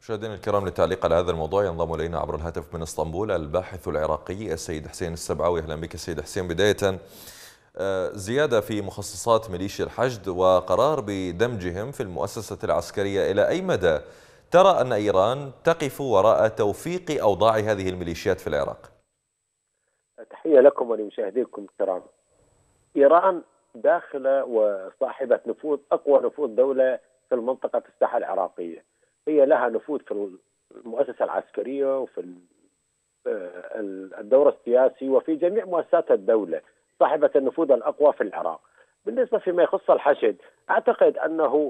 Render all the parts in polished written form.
مشاهدينا الكرام، للتعليق على هذا الموضوع ينضم إلينا عبر الهاتف من اسطنبول الباحث العراقي السيد حسين السبعاوي. أهلا بك سيد حسين. بداية، زيادة في مخصصات ميليشيا الحشد وقرار بدمجهم في المؤسسة العسكرية، إلى أي مدى ترى أن إيران تقف وراء توفيق أوضاع هذه الميليشيات في العراق؟ تحية لكم ولمشاهديكم الكرام. إيران داخلة وصاحبة نفوذ، أقوى نفوذ دولة في المنطقة في الساحة العراقية. هي لها نفوذ في المؤسسة العسكرية وفي الدور السياسي وفي جميع مؤسسات الدولة، صاحبة النفوذ الأقوى في العراق. بالنسبة فيما يخص الحشد، أعتقد أنه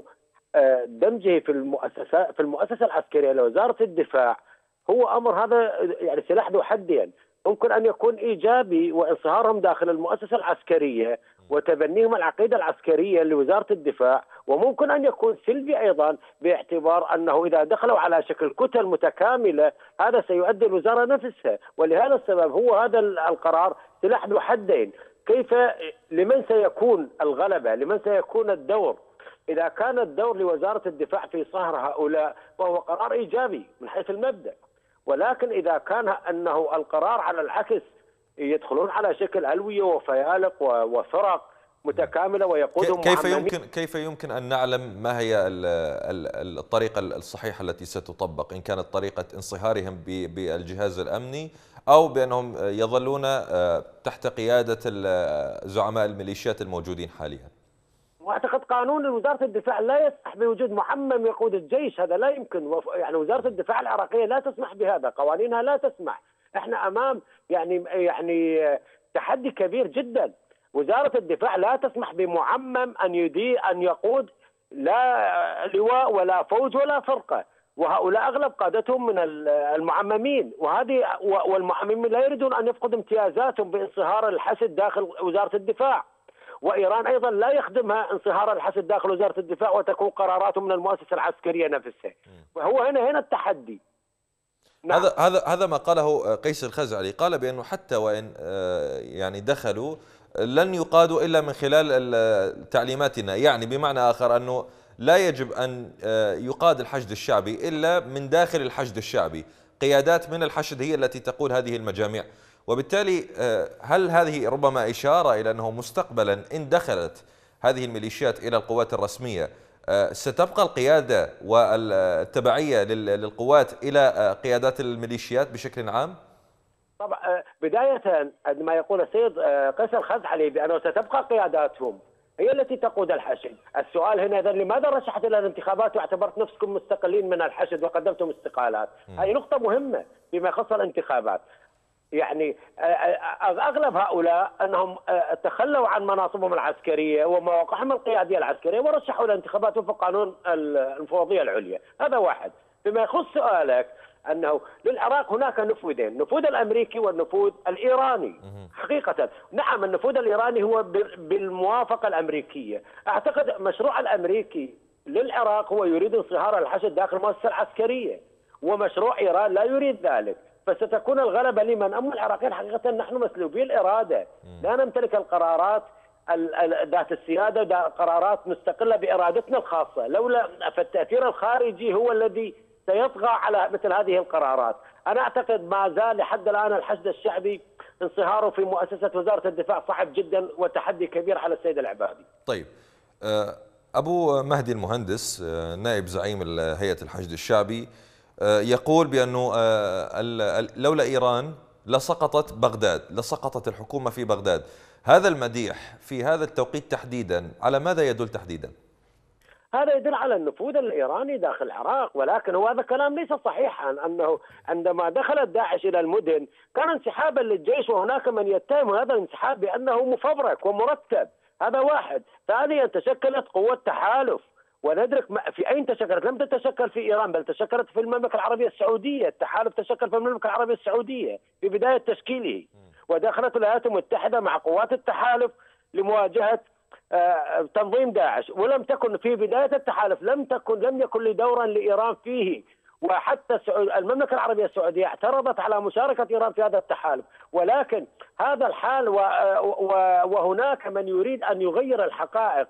دمجه في المؤسسة العسكرية لوزارة الدفاع هو أمر، هذا يعني سلاح ذو حدين. ممكن أن يكون إيجابي، وانصهارهم داخل المؤسسة العسكرية وتبنيهم العقيدة العسكرية لوزارة الدفاع، وممكن أن يكون سلبي أيضا، باعتبار أنه إذا دخلوا على شكل كتل متكاملة هذا سيؤدي الوزارة نفسها. ولهذا السبب هو هذا القرار سلاح ذو حدين. كيف، لمن سيكون الغلبة، لمن سيكون الدور؟ إذا كان الدور لوزارة الدفاع في صهر هؤلاء فهو قرار إيجابي من حيث المبدأ، ولكن إذا كان أنه القرار على العكس، يدخلون على شكل ألوية وفيالق وفرق متكاملة ويقودهم كيف يمكن أن نعلم ما هي الطريقة الصحيحة التي ستطبق؟ إن كانت طريقة انصهارهم بالجهاز الأمني، أو بأنهم يظلون تحت قيادة زعماء الميليشيات الموجودين حاليا؟ واعتقد قانون وزارة الدفاع لا يسمح بوجود محمم يقود الجيش، هذا لا يمكن. يعني وزارة الدفاع العراقية لا تسمح بهذا، قوانينها لا تسمح. احنا امام يعني تحدي كبير جدا. وزارة الدفاع لا تسمح بمعمم ان يقود لا لواء ولا فوج ولا فرقة، وهؤلاء اغلب قادتهم من المعممين، والمعممين لا يريدون ان يفقدوا امتيازاتهم بانصهار الحشد داخل وزارة الدفاع. وإيران أيضا لا يخدمها انصهار الحشد داخل وزارة الدفاع وتكون قراراته من المؤسسة العسكرية نفسها. وهو هنا التحدي. نعم. هذا ما قاله قيس الخزعلي، قال بأنه حتى وإن يعني دخلوا لن يقادوا إلا من خلال تعليماتنا، يعني بمعنى آخر أنه لا يجب أن يقاد الحشد الشعبي إلا من داخل الحشد الشعبي، قيادات من الحشد هي التي تقود هذه المجاميع. وبالتالي هل هذه ربما إشارة إلى أنه مستقبلا إن دخلت هذه الميليشيات إلى القوات الرسمية ستبقى القيادة والتبعية للقوات إلى قيادات الميليشيات بشكل عام؟ طبعا بداية عندما يقول السيد قيس الخزعلي بأنه ستبقى قياداتهم هي التي تقود الحشد، السؤال هنا إذا لماذا رشحت إلى الانتخابات واعتبرت نفسكم مستقلين من الحشد وقدمتم استقالات؟ هذه نقطة مهمة فيما يخص الانتخابات. يعني أغلب هؤلاء أنهم تخلوا عن مناصبهم العسكرية ومواقعهم القيادية العسكرية ورشحوا الانتخابات وفق قانون المفوضية العليا. هذا واحد. فيما يخص سؤالك، أنه للعراق هناك نفوذين، النفوذ الأمريكي والنفوذ الإيراني. حقيقة نعم، النفوذ الإيراني هو بالموافقة الأمريكية. أعتقد مشروع الأمريكي للعراق هو يريد انصهار الحشد داخل المؤسسة العسكرية، ومشروع إيران لا يريد ذلك. فستكون الغلبة لمن؟ أما العراقيين حقيقة نحن مسلوبي الإرادة، لا نمتلك القرارات ذات السيادة، قرارات مستقلة بإرادتنا الخاصة، لولا فالتأثير الخارجي هو الذي سيطغى على مثل هذه القرارات. أنا أعتقد ما زال لحد الآن الحشد الشعبي انصهاره في مؤسسة وزارة الدفاع صعب جدا وتحدي كبير على السيد العبادي. طيب، أبو مهدي المهندس نائب زعيم هيئة الحشد الشعبي يقول بأنه لولا إيران لسقطت بغداد، لسقطت الحكومة في بغداد. هذا المديح في هذا التوقيت تحديدا على ماذا يدل تحديدا؟ هذا يدل على النفوذ الإيراني داخل العراق، ولكن هو هذا كلام ليس صحيحا. أنه عندما دخلت داعش إلى المدن كان انسحابا للجيش، وهناك من يتهم هذا الانسحاب بأنه مفبرك ومرتب. هذا واحد. ثانيا، تشكلت قوة تحالف، وندرك في أين تشكلت. لم تتشكل في إيران، بل تشكلت في المملكة العربية السعودية. التحالف تشكل في المملكة العربية السعودية في بداية تشكيله، ودخلت الولايات المتحدة مع قوات التحالف لمواجهة تنظيم داعش. ولم تكن في بداية التحالف لم يكن لدورا لإيران فيه، وحتى المملكة العربية السعودية اعترضت على مشاركة إيران في هذا التحالف. ولكن هذا الحال وهناك من يريد أن يغير الحقائق.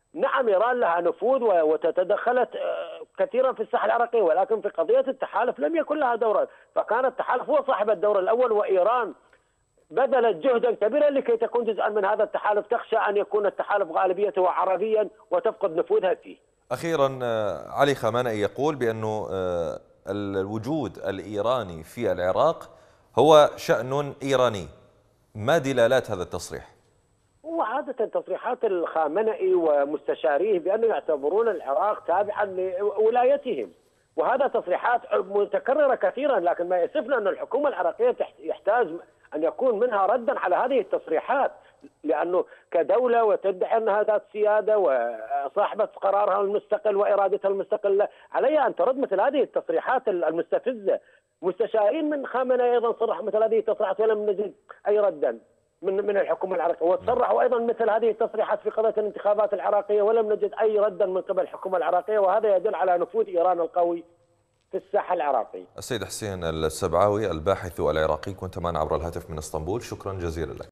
نعم إيران لها نفوذ وتدخلت كثيرا في الساحة العراقية، ولكن في قضية التحالف لم يكن لها دورا، فكان التحالف هو صاحب الدور الأول، وإيران بذلت جهدا كبيرا لكي تكون جزءا من هذا التحالف، تخشى أن يكون التحالف غالبيته عربيا وتفقد نفوذها فيه. أخيرا علي خامنئي يقول بأنه الوجود الإيراني في العراق هو شأن إيراني. ما دلالات هذا التصريح؟ وعادة تصريحات الخامنئي ومستشاريه بأنه يعتبرون العراق تابعا لولايتهم، وهذا تصريحات متكررة كثيرا، لكن ما يسفنا أن الحكومة العراقية يحتاج أن يكون منها ردا على هذه التصريحات، لأنه كدولة وتدعي أنها ذات سيادة وصاحبة قرارها المستقل وإرادتها المستقلة، عليها أن ترد مثل هذه التصريحات المستفزة. مستشارين من خامنئي أيضا صرحوا مثل هذه التصريحات ولم نجد أي ردا من الحكومة العراقية، وتصرحوا أيضا مثل هذه التصريحات في قضية الانتخابات العراقية ولم نجد أي ردا من قبل الحكومة العراقية، وهذا يدل على نفوذ إيران القوي في الساحة العراقية. السيد حسين السبعاوي الباحث العراقي، كنت معنا عبر الهاتف من اسطنبول، شكرا جزيلا لك.